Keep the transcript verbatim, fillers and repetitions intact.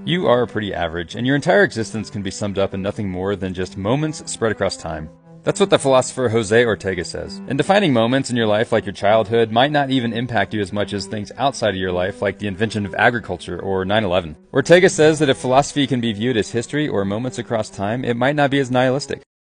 You are pretty average, and your entire existence can be summed up in nothing more than just moments spread across time. That's what the philosopher Jose Ortega says. And defining moments in your life like your childhood might not even impact you as much as things outside of your life like the invention of agriculture or nine eleven. Ortega says that if philosophy can be viewed as history or moments across time, it might not be as nihilistic.